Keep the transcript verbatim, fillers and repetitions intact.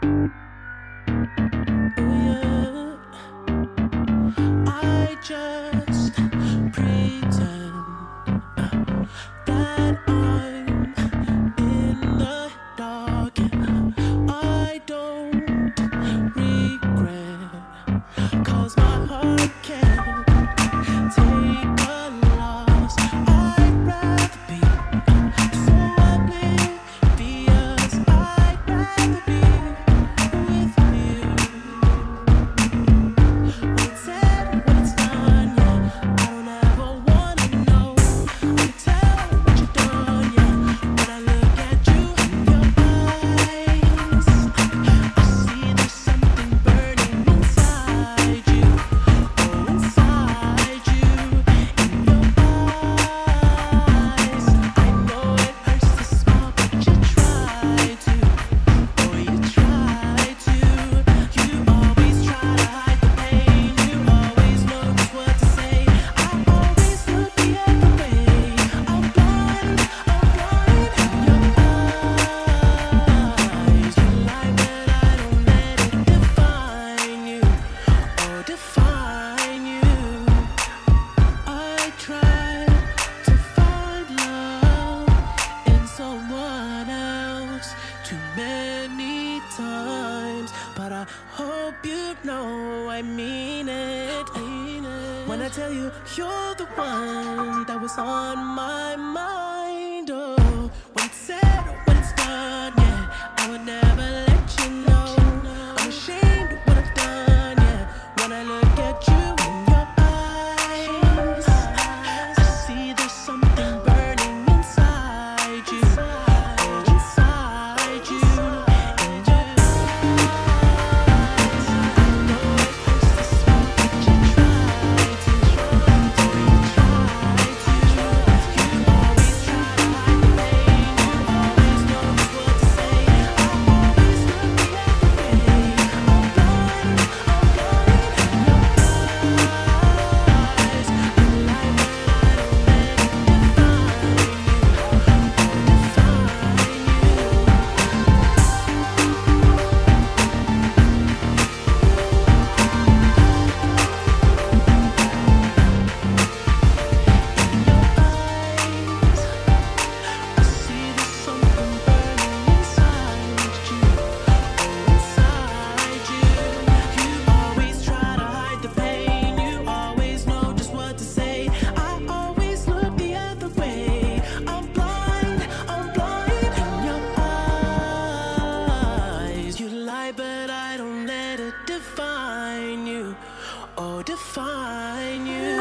yeah. I just pretend that I'm in the dark. I don't regret, 'cause my heart can't take a loss. I'd rather be so oblivious. I'd rather be with you. When it's said, when it's done, yeah, I don't ever wanna know. I can tell what you've done, yeah, when I look at you in your eyes. I see there's something burning inside you, oh, inside you, in your eyes. I know it hurts to smile, but you try to, oh, you try to. You always try to hide the pain, you always know just what to say. I always look the other way. I'm blind, I'm blind in your eyes. You lie, but I don't let it define you, or define you. I tried to find love in someone else too many times, but I hope you know I mean it. When I tell you you're the one that was on my mind. Oh, when it's said, when it's done, yeah, I would never let you know. I'm ashamed of what I've done, yeah, when I look at you in your eyes. I see there's something burning inside you, oh, inside you, in your eyes. I know it hurts to smile, but you try to, oh, you try to. You always try to hide the pain, you always know just what to say. I always look the other way. I'm blind, I'm blind in your eyes. You lie, but I don't let it define you, oh, define you.